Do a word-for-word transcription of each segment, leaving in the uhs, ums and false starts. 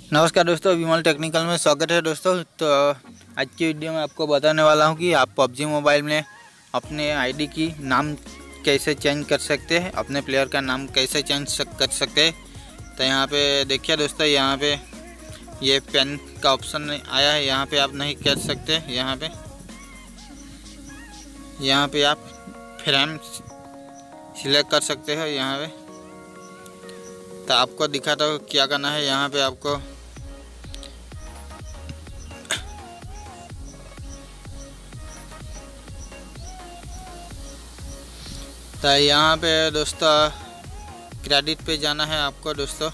नमस्कार दोस्तों, विमल टेक्निकल में स्वागत है दोस्तों। तो आज की वीडियो में आपको बताने वाला हूं कि आप पबजी मोबाइल में अपने आईडी की नाम कैसे चेंज कर सकते हैं, अपने प्लेयर का नाम कैसे चेंज कर सकते हैं। तो यहाँ पे देखिए दोस्तों, यहाँ पे ये पेन का ऑप्शन आया है, यहाँ पे आप नहीं कर सकते। यहाँ पे यहाँ पे आप फ्रेम सिलेक्ट कर सकते हो। यहाँ पे तो आपको दिखाता हूँ क्या करना है। यहाँ पे आपको तो यहाँ पे दोस्तों क्रेडिट पे जाना है आपको दोस्तों।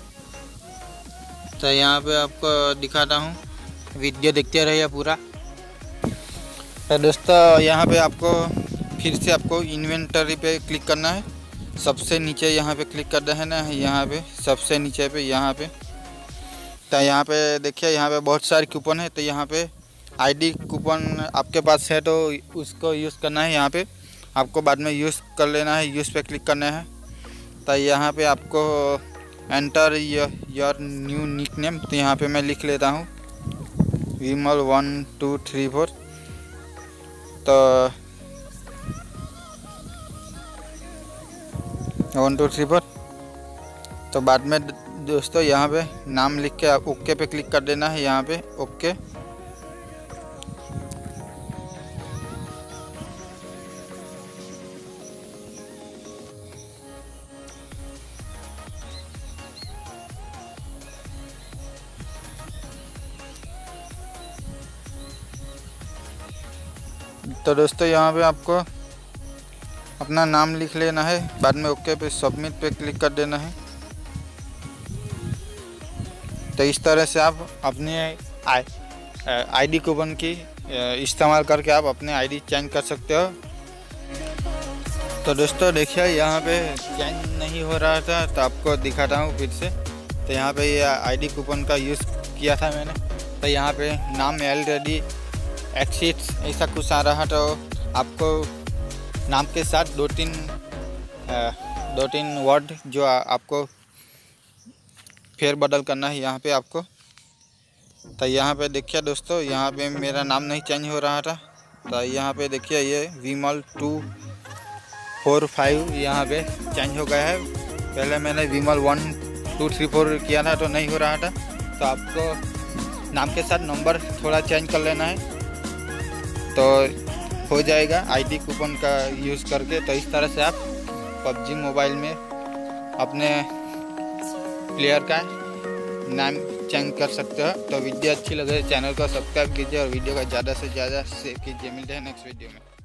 तो यहाँ पे आपको दिखाता हूँ, वीडियो देखते रहिए पूरा। तो दोस्तों यहाँ पे आपको फिर से आपको इन्वेंटरी पे क्लिक करना है। सबसे नीचे यहाँ पे क्लिक करना है ना, यहाँ पे सबसे नीचे पे यहाँ पे। तो यहाँ पे देखिए, यहाँ पे बहुत सारे कूपन है। तो यहाँ पे आईडी कूपन आपके पास है तो उसको यूज़ करना है। यहाँ पे आपको बाद में यूज़ कर लेना है, यूज़ पे क्लिक करना है। तो यहाँ पे आपको enter your new nickname. तो यहाँ पे मैं लिख लेता हूँ Vimal one two three four. तो वन टू थ्री फोर तो बाद में दोस्तों यहाँ पे नाम लिख के आप ओके पे क्लिक कर देना है। यहाँ पे ओके। तो दोस्तों यहाँ पे आपको अपना नाम लिख लेना है, बाद में ओके पे सबमिट पे क्लिक कर देना है। तो इस तरह से आप अपने आईडी कूपन की इस्तेमाल करके आप अपने आईडी चेंज कर सकते हो। तो दोस्तों देखिए, यहाँ पे चेंज नहीं हो रहा था तो आपको दिखाता हूँ फिर से। तो यहाँ पे ये आईडी कूपन का यूज़ किया था मैंने। तो यहाँ पे नाम ऑलरेडी एक्सिट ऐसा कुछ आ रहा, तो आपको नाम के साथ दो तीन दो तीन वर्ड जो आपको फेर बदल करना है यहाँ पे आपको। तो यहाँ पे देखिए दोस्तों, यहाँ पे मेरा नाम नहीं चेंज हो रहा था। तो यहाँ पे देखिए ये विमल टू फोर फाइव यहाँ पे चेंज हो गया है। पहले मैंने Vimal one two three four किया था तो नहीं हो रहा था। तो आपको नाम के साथ नंबर थोड़ा चेंज कर लेना है तो हो जाएगा आईडी कूपन का यूज़ करके। तो इस तरह से आप पबजी मोबाइल में अपने प्लेयर का नाम चेंज कर सकते हो। तो वीडियो अच्छी लगे चैनल को सब्सक्राइब कीजिए और वीडियो का ज़्यादा से ज़्यादा शेयर कीजिए। मिलते हैं नेक्स्ट वीडियो में।